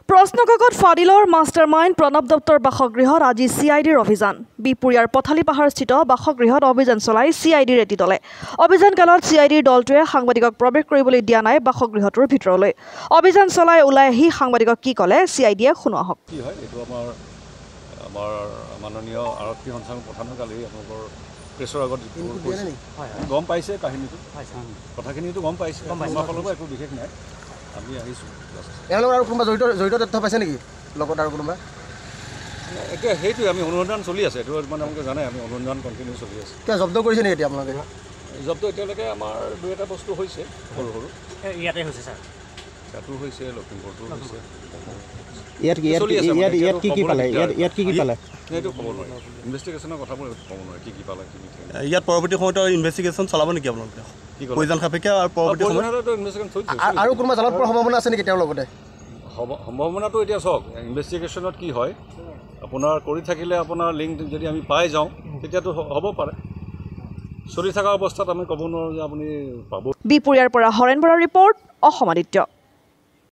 প্ৰশ্নকাকত ফাদিলৰ মাষ্টাৰমাইণ্ড প্ৰণৱ দত্তৰ বাসগৃহত আজি CIDৰ অভিযান। বিপুৰীয়াৰ পথালি পাহাৰস্থিত বাসগৃহত অভিযান চলাই CIDৰ এটি দলে। অভিযানকালত CIDৰ দলটোৱে সাংবাদিকক প্ৰৱেশ কৰিবলৈ দিয়া নাই বাসগৃহটোৰ ভিতৰলৈ। অভিযান চলাই ওলাই আহি সাংবাদিকক কি ক'লে CIDয়ে শুনোৱা হওক। কি হয় এইটো আমাৰ মাননীয় আৰক্ষী সঞ্চালক প্ৰধানে কালি আপোনালোকৰ প্ৰেছৰ আগত গম পাইছে কাহিনীটো কথাখিনিটো গম পাইছে আমাৰ ফালৰ পৰা একো বিশেষ নাই আমি আহিছোঁ এওঁলোকৰ আৰু কোনোবা জড়িত তথ্য পাইছে নেকি লগত আৰু কোনোবা এতিয়া সেইটোৱে আমি অনুসন্ধান চলি আছে এইটো মানে আপোনালোকে জানে আমি অনুসন্ধান কণ্টিনিউ চলি আছে কিয় জব্দ কৰিছে নেকি এতিয়া আপোনালোকে জব্দ এতিয়ালৈকে আমাৰ দুই এটা বস্তু হৈছে সৰু সৰু ইয়াতে হৈছে ছাৰ ইয়াতো হৈছে লখিমপুৰতো হৈছে ইয়াত কি পালে এইটো ক'ব নোৱাৰি ইনভেষ্টিগেশ্যনৰ কথাবোৰ ক'ব নোৱাৰি কি পালে কি ইয়াত পৰৱৰ্তী সময়ত ইনভেষ্টিগেশ্যন চলাব নেকি আপোনালোকে প্ৰয়োজন সাপেক্ষে আৰু পৰৱৰ্তী সময়ত ইনভেষ্টিগেশ্যন চলিছে আৰু কোনোবা জালত পোৱাৰ সম্ভাৱনা আছে নেকি তেওঁৰ লগতে সম্ভাৱনাটো এতিয়া চাওক ইনভেষ্টিগেশ্যনত কি হয় আপোনাৰ কৰি থাকিলে আপোনাৰ লিংক যদি আমি পাই যাওঁ তেতিয়াতো হ'ব পাৰে চলি থকা অৱস্থাত আমি ক'ব নোৱাৰোঁ যে আপুনি পাব বিপুৰীয়াৰ পৰা হৰেণ বৰাৰ ৰিপৰ্ট অসম আদিত্য।